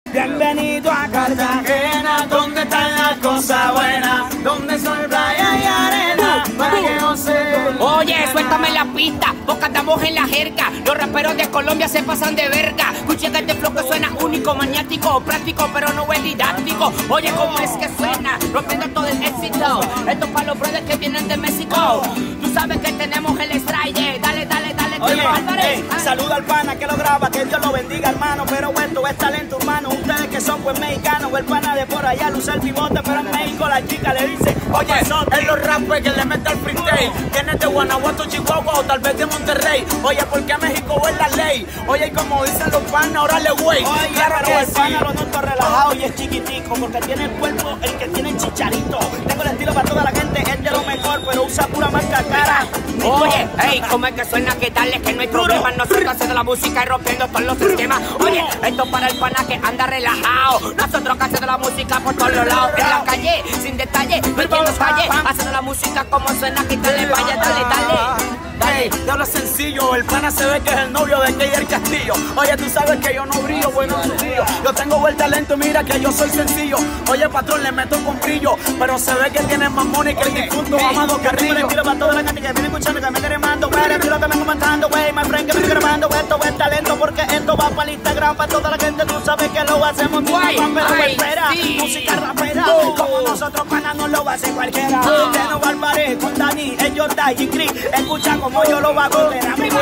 Bienvenido a Cartagena, donde están las cosas buenas, donde sol, playa y arena, para que goce. Oye, suéltame la pista, porque andamos en la jerga. Los raperos de Colombia se pasan de verga. Escucha que este flow que suena único, maniático, práctico, pero no es didáctico. Oye, cómo es que suena, rompiendo todo el éxito. Esto es para los brothers que vienen de México. Tú sabes que tenemos el strike. Dale, dale, dale. Oye, saluda al pana que lo graba, que Dios lo bendiga, hermano. Pero esto es talento humano. Ustedes que son pues mexicanos, el pana de por allá luce el pivote, pero en México la chica le dice, oye, en los rappers que le mete el freestyle. Tienes de Guanajuato, Chihuahua o tal vez de Monterrey. Oye, porque México es la ley. Oye, y como dicen los panas, órale, güey. Oye, claro pero que el pana lo noto relajado y es chiquitico, porque tiene el cuerpo el que tiene chicharito. Tengo el estilo para toda la gente, es de lo mejor, pero usa pura marca cara. Oye, hey, ¿cómo es que suena? Que dale, que no hay problema. Nosotros haciendo la música y rompiendo todos los sistemas. Oye, esto para el pana que anda relajado. Nosotros haciendo la música por todos los lados. En la calle, sin detalle, metiendo calle. Haciendo la música como suena, quítale, vaya, dale, dale. Dale, te hablo sencillo, el pana se ve que es el novio de Keyer Castillo. Oye, tú sabes que yo no brillo, bueno, no brillo. Yo tengo buen talento, mira que yo soy sencillo. Oye, patrón, le meto con brillo, pero se ve que tiene más money que el difunto Amado Carrillo. Le tiro para toda la gente que viene escuchando, que me quiere mando, güey. Le tiro también comentando, güey, my friend, que me quiere mando. Esto es talento porque esto va para el Instagram, para toda la gente. Tú sabes que lo hacemos muy bien, pero espera, música rapera. Como nosotros, pana, no lo hace cualquiera. Lleno Barbaré, con Dani, ellos y Chris. Escucha como yo lo hago.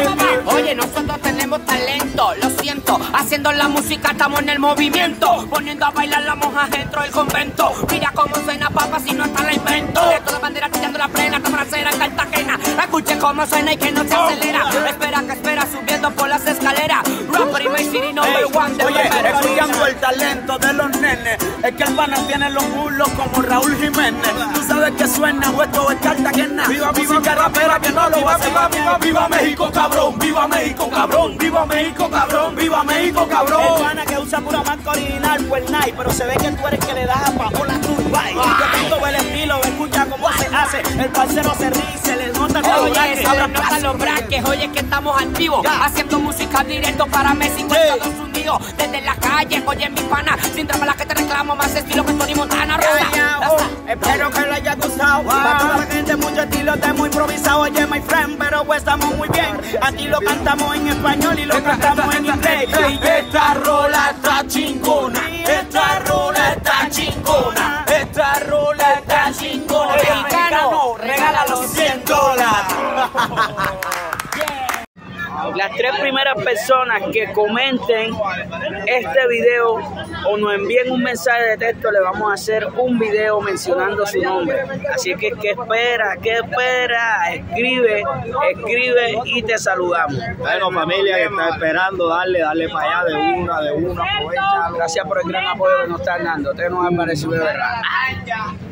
Oye, nosotros tenemos talento, lo siento. Haciendo la música estamos en el movimiento, poniendo a bailar las monjas dentro del convento. Mira cómo suena, papá, si no está la invento. De todas maneras tirando la plena, como frasera en Cartagena. Escuche cómo suena y que no se acelera. Espera que espera subiendo por las escaleras. Rapper y My City number one. Oye, estudiando el talento de los nenes. Es que el pana tiene los muslos como Raúl Jiménez. Tú sabes que suena, esto es Cartagena. Viva, música rapera que no lo hace. Viva México, cabrón. Viva México, cabrón. Viva México, cabrón. Viva México, cabrón. El pana que usa pura marca original, pues nice. Pero se ve que tú eres que le das a Paola Turbay. Yo tengo el estilo, escucha cómo se hace. El parcero se ríe, se le nota todo. Oye, se le notan los braques. Oye, que estamos activos, haciendo música directo para México, Estados Unidos. Desde la calle, oye, mi pana, sin drama la que te reclamo, más estilo que Tony Montana. Espero que le haya gustado. Para toda la gente, mucho estilo, estamos improvisado. Oye, my friend, pero pues estamos muy bien. Aquí lo cantamos en español y lo cantamos en inglés. Esta rola está chingona. Esta rola está chingona. Esta rola está chingona. Mexicano, regala los $100. Las 3 primeras personas que comenten este video o nos envíen un mensaje de texto, le vamos a hacer un video mencionando su nombre. Así que, ¿qué espera? ¿Qué espera? Escribe y te saludamos. Bueno, familia que está esperando, dale para allá de una, aprovecha. Gracias por el gran apoyo que nos están dando. Ustedes nos han parecido de verdad.